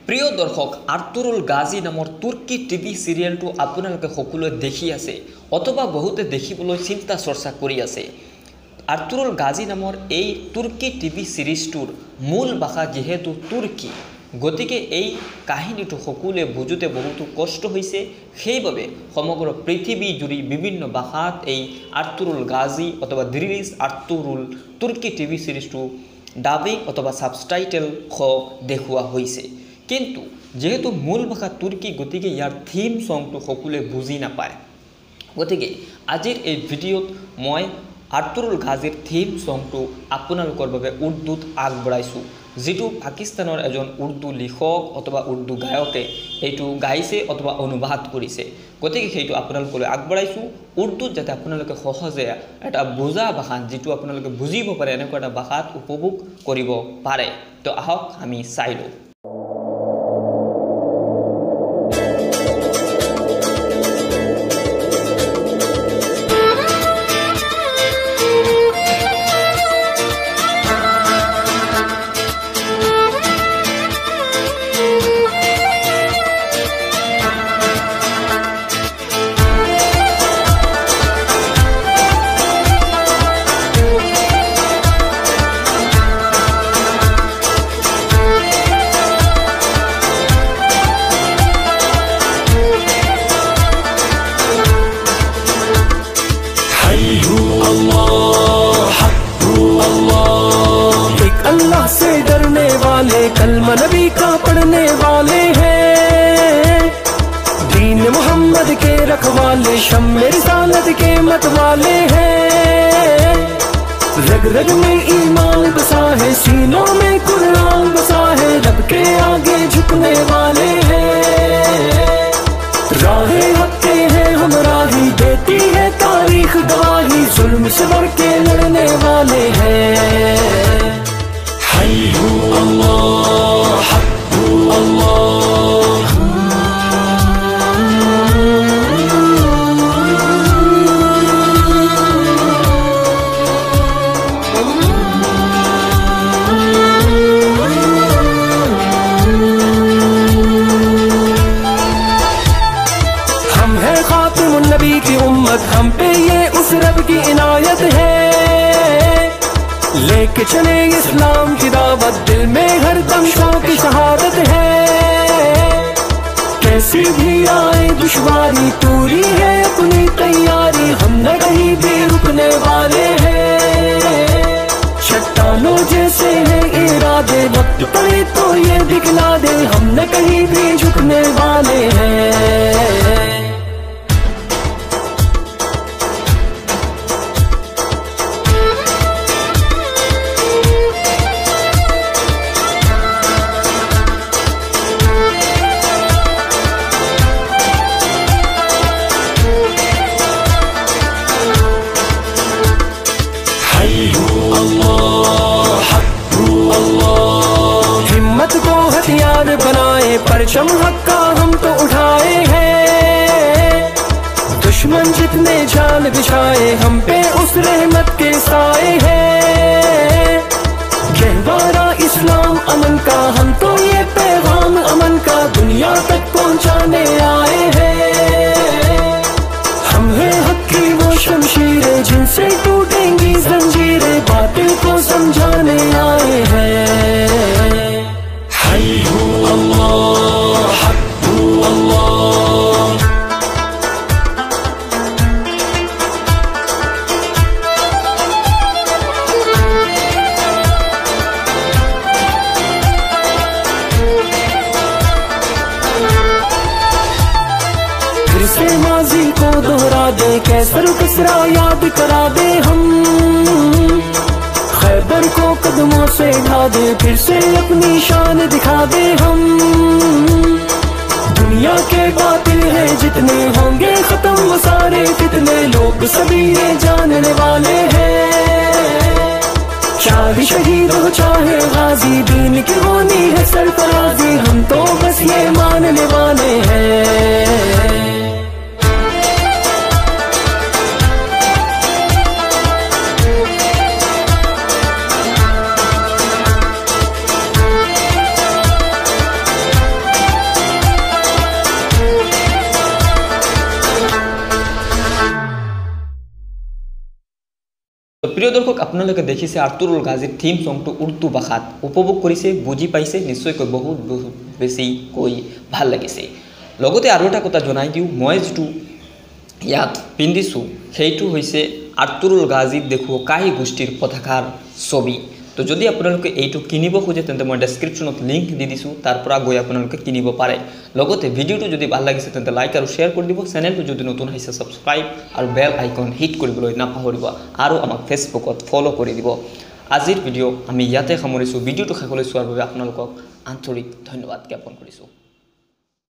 প্ৰিয় দৰ্শক, আৰ্তুৰুল গাজী নামৰ তুৰ্কী টিভি চিৰিয়েলটো আপোনালোকে সকলোৱে দেখি আছে অথবা বহুতে দেখিবলৈ চিন্তা চৰ্চা কৰি আছে। আৰ্তুৰুল গাজী নামৰ এই তুৰ্কী টিভি চিৰিজটোৰ মূল ভাষা যিহেতু তুৰ্কী, গতিকে এই কাহিনীটো সকলোৱে বুজোতে বহুতো কষ্ট হৈছে। সেইবাবে সমগ্ৰ পৃথিৱী জুৰি বিভিন্ন ভাষাত এই আৰ্তুৰুল গাজী অথবা দিৰিলিজ আৰ্তুৰুল তুৰ্কী টিভি চিৰিজটো ডাবিং অথবা সাবটাইটেল দেখুওৱা হৈছে। কিন্তু যেহেতু মূল ভাষা তুৰ্কী, গতিকে ইয়াৰ থিম সংটো সকলোৱে বুজি নাপায়। গতিকে আজিৰ এই ভিডিঅ'ত মই আৰ্তুৰুল গাজীৰ থিম সংটো আপোনালোকৰ বাবে উৰ্দুত আগবঢ়াইছোঁ, যিটো পাকিস্তানৰ এজন উৰ্দু লিখক অথবা উৰ্দু গায়কে এইটো গাইছে অথবা অনুবাদ কৰিছে। গতিকে সেইটো আপোনালোকলৈ আগবঢ়াইছোঁ উৰ্দুত, যাতে আপোনালোকে সহজে এটা বুজা ভাষাত, যিটো আপোনালোকে বুজিব পাৰে এনেকুৱা এটা ভাষাত উপভোগ কৰিব পাৰে। তো আহক আমি চাই লওঁ। कलमा नबी का पढ़ने वाले हैं, दीन मोहम्मद के रखवाले, शम्मे रिसालत के मत वाले हैं। रग रग में ईमान बसा है, सीनों में कुरान बसा है, रब के आगे झुकने वाले हैं। राहे हक के हैं हम राही, देती है तारीख गवाही, जुल्म से बढ़ के लड़ने वाले हैं। हम हैं खातिमुन नबी की उम्मत, हम पे ये उस रब की इनायत है। लेके चले इस्लाम की दावत, दिल में हर दम शौक शहादत है। कैसी भी आए दुश्वारी, पूरी है अपनी तैयारी, हम न कहीं भी रुकने वाले हैं। चट्टानों जैसे हैं इरादे, वक्त पड़े तो ये दिखला दे, हम न कहीं भी झुकने वाले हैं। हिम्मत को हथियार बनाए, परचम हक का हम तो उठाए हैं। दुश्मन जितने जाल बिछाए, हम पे उस रहमत के साए हैं। गहवारा इस्लाम अमन का, हम तो ये पैगाम अमन का दुनिया तक पहुंचाने आए हैं। हम हैं हक की वो शमशीरें, जिनसे टूटेंगी जंजीरें, बातिल को समझाने आए हैं। फिर से माजी को दोहरा दे, कैसर किसरा याद करा दे हम। खैबर को कदमों से ढा दे, फिर से अपनी शान दिखा दे हम। दुनिया के बातिल हैं जितने, होंगे खत्म वो सारे फितने, लोग सभी ये जानने वाले हैं। चाहे शहीद हो चाहे गाजी, दीन की होनी है सरफराजी, हम तो बस ये मानने वाले हैं। দৰ্শক আপোনালোকে দেখিছে আৰ্তুৰুল গাজীৰ থিম সংটো উৰ্দু ভাষাত উপভোগ কৰিছে বুজি পাইছে নিশ্চয়কৈ বহুত বেছি কৈ ভাল লাগিছে লগতে আৰু এটা কথা জনাই দিও মই যেটো ইয়াত পিন্ধিছো সেইটো হৈছে আৰ্তুৰুল গাজীত দেখো কাহি গোষ্ঠীৰ পতাকাৰ ছবি তো যদি আপোনালোকে এইটো কিনিব খোজে তেন্তে মই ডেসক্ৰিপচনত লিংক দি দিছো তাৰ পৰা গৈ আপোনালোকে কিনিব পাৰে লগতে ভিডিওটো যদি ভাল লাগিছে তেন্তে লাইক আৰু শেয়াৰ কৰি দিব চেনেলটো যদি নতুন হৈছে সাবস্ক্ৰাইব আৰু বেল আইকন হিট কৰিবলৈ নাপাহৰিব আৰু আমাক ফেসবুকত ফলো কৰি দিব আজিৰ ভিডিও আমি ইয়াতে সামৰিছো ভিডিওটো শেষলৈ চোৱাৰ বাবে আপোনালোকক আন্তৰিক ধন্যবাদ জ্ঞাপন কৰিছো